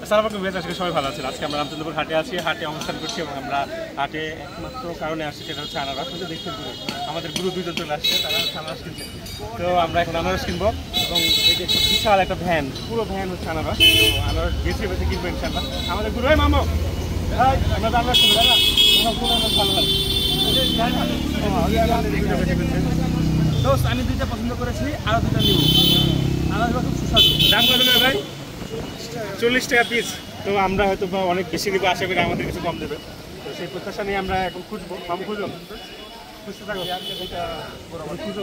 আসসালামু আলাইকুম ভিউয়ার্স, আজকে সবাই ভালো আছেন। আজকে আমরা রামচন্দ্রপুর হাটে আছি, হাটে অবস্থান করছি এবং আমরা হাটে একমাত্র কারণে আসছি, সেটা হচ্ছে আনারস। কিন্তু দেখতে আমাদের গুরু দুজন চলে আসছে, তারা আনারস কিনছে। তো আমরা এখন আনারস কিনবো এবং এই যে বিশাল একটা ভ্যান, পুরো ভ্যান হচ্ছে আনারস। তো আনারস বেছে বেছে কিনবো ইনশাল্লাহ। আমাদের গুরু হয় মামো, আমরা তো আনারস কিনবো না, ভালো ভালো। আমি দুইটা পছন্দ করেছি, আরো দুটা নিব। আনারস খুব সুস্বাদু। দাম কত করে ভাই? 40 টাকা পিস। তো আমরা হয়তো অনেক বেশি দেবো, আশা করি আমাদের কিছু কম দেবে। তো সেই প্রত্যাশা নিয়ে আমরা এখন খুঁজবো। মামু খুঁজো, খুঁজতে থাকো, খুঁজো।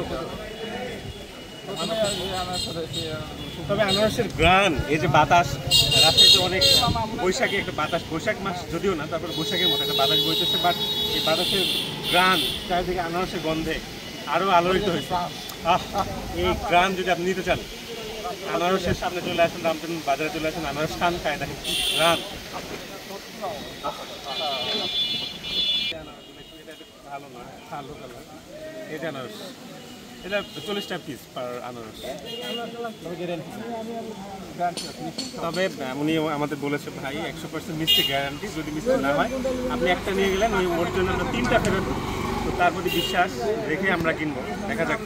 তবে আনারসের গ্রান, এই যে বাতাস, রাস্তায় অনেক বৈশাখী একটা বাতাস, বৈশাখ মাস যদিও না, তারপর বৈশাখের মতো একটা বাতাস বইতেছে, বাট এই বাতাসের গ্রান চারিদিকে আনারসের গন্ধে আরও আলোড়িত হয়েছে। এই গ্রান যদি আপনি নিতে চান, আনারসের সামনে চলে আসুন, রামচন্দ্র বাজারে চলে আসুন, আনারস খান, খায় দেখেন গ্রান। ভালো না, ভালো কালার। এই যে আনারস, এটা 40 টাকা পিস পার আনারস। তবে উনি আমাদের বলেছে ভাই 100% মিষ্টি গ্যারান্টি, যদি মিষ্টি না হয় আপনি একটা নিয়ে গেলেন, ওর জন্য আমরা 3টা ফেরত। তো তার প্রতি বিশ্বাস রেখে আমরা কিনবো, দেখা যাক।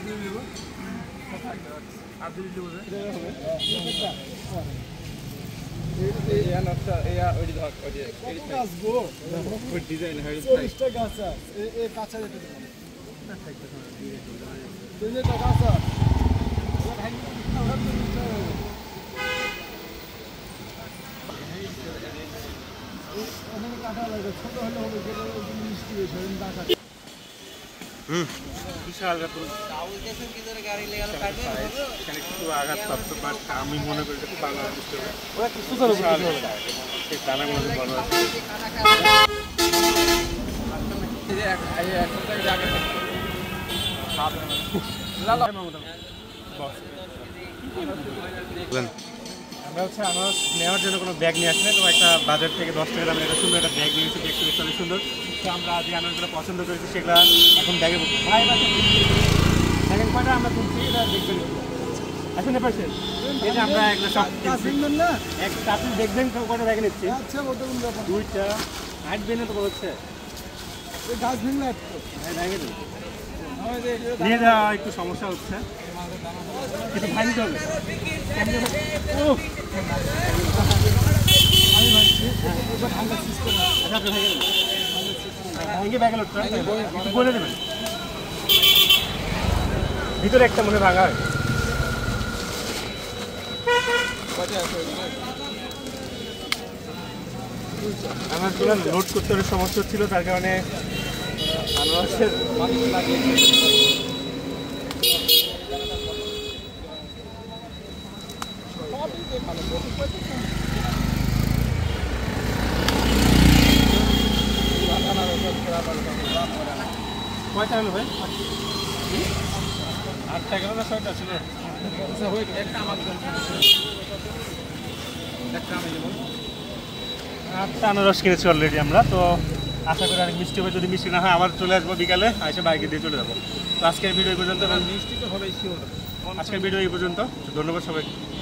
বিশাল একটু আঘাত প্রাপ্ত, বাট আমি মনে করি খুব ভালো বুঝতে হবে। দানাগুলো ভালো আছে। আমরা হচ্ছে আনারস নেওয়ার জন্য কোনো ব্যাগ নিয়ে আসলে, তো একটা বাজার থেকে 10 টাকা দামের একটা সুন্দর একটা ব্যাগ নিয়েছি, দেখতে দেখতে অনেক সুন্দর। তো আমরা যে আনারসগুলো পছন্দ করেছি সেগুলো এখন ব্যাগে বলবো। ভাই দেখেন কয়টা আমরা তুলছি, এটা দেখবেন এখন পারছেন। এই যে আমরা এগুলো সব না একটা, আপনি দেখবেন কয়টা ব্যাগে নিচ্ছি। আচ্ছা, 2টা 8 বেনে তো বলছে গাছ ভিন্ন নিয়ে যাওয়া একটু সমস্যা হচ্ছে, কিন্তু ভাই নিতে হবে। বলে দেবেন ভিতরে একটা মনে ভাঙা হয়। আমার লোড করতে অনেক সমস্যা ছিল, তার কারণে আনারসের কয়টা হলো ভাই? 8টা গেল না 6টা ছিল? একটা আমার 8টা আনারস কিনেছি অলরেডি আমরা। তো আশা করি অনেক মিষ্টি হবে, যদি মিষ্টি না হয় আবার চলে আসবো বিকালে, এসে বাইকে দিয়ে চলে যাবো। তো আজকের ভিডিও এই পর্যন্ত। মিষ্টি তো হবেই, আজকের ভিডিও এই পর্যন্ত। ধন্যবাদ সবাইকে।